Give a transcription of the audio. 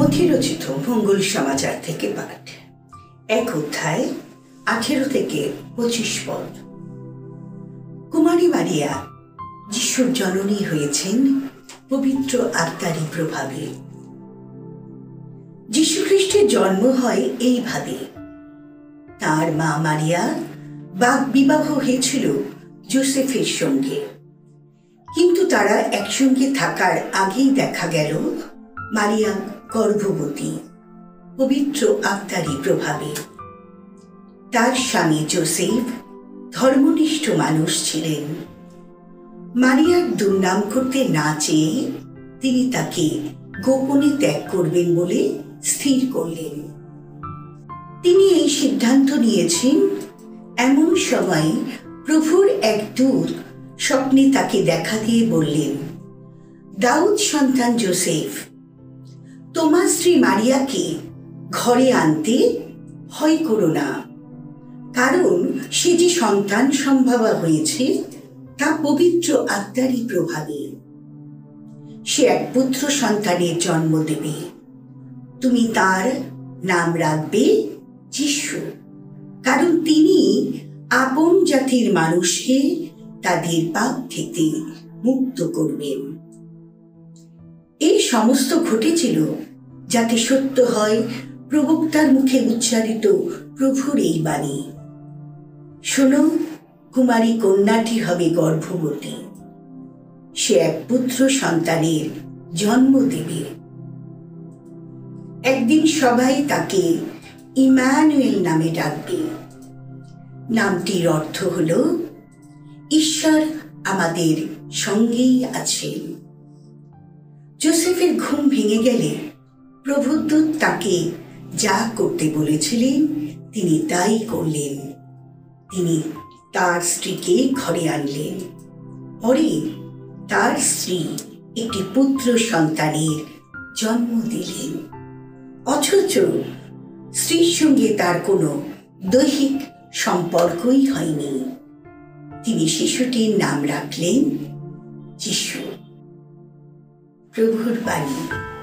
অধিরচিত মঙ্গল সমাচার থেকে পাঠ, 1 অধ্যায় 18 থেকে 25 পদ। কুমারী মারিয়া যিশুর জননী হয়েছেন পবিত্র আত্মারই প্রভাবে। যীশু খ্রিস্টের জন্ম হয় এইভাবে। তার মা মারিয়া বাগ বিবাহ হয়েছিল যোসেফের সঙ্গে, কিন্তু তারা একসঙ্গে থাকার আগেই দেখা গেল মারিয়া গর্ভবতী পবিত্র আত্মারই প্রভাবে। তার স্বামী যোসেফ ধর্মনিষ্ঠ মানুষ ছিলেন। মারিয়ার দুর্নাম করতে না চেয়ে তিনি তাকে গোপনে ত্যাগ করবেন বলে স্থির করলেন। তিনি এই সিদ্ধান্ত নিয়েছেন এমন সময় প্রভুর এক দূত স্বপ্নে তাকে দেখা দিয়ে বললেন, দাউদ সন্তান যোসেফ, তোমার স্ত্রী মারিয়াকে ঘরে আনতে ভয় করো না, কারণ সে যে সন্তান সম্ভবা হয়েছে তা পবিত্র আত্মারই প্রভাবে। সে এক পুত্র সন্তানের জন্ম দেবে। তুমি তার নাম রাখবে যিশু, কারণ তিনি আপন জাতির মানুষকে তাদের পাপ থেকে মুক্ত করবেন। এই সমস্ত ঘটেছিল যাতে সত্য হয় প্রবক্তার মুখে উচ্চারিত প্রভুর এই বাণী, শোনো, কুমারী কন্যাটি হবে গর্ভবতী, সে এক পুত্র সন্তানের জন্ম দেবে। একদিন সবাই তাকে ইমানুয়েল নামে ডাকবে। নামটির অর্থ হল ঈশ্বর আমাদের সঙ্গেই আছেন। যোসেফের ঘুম ভেঙে গেলে প্রভুর দূত তাকে যা করতে বলেছিলেন তিনি তাই করলেন। তিনি তার স্ত্রীকে ঘরে আনলেন। পরে তার স্ত্রী একটি পুত্র সন্তানের জন্ম দিলেন, অথচ স্ত্রীর সঙ্গে তার কোনো দৈহিক সম্পর্কই হয়নি। তিনি শিশুটির নাম রাখলেন যিশু। প্রভুর বাণী।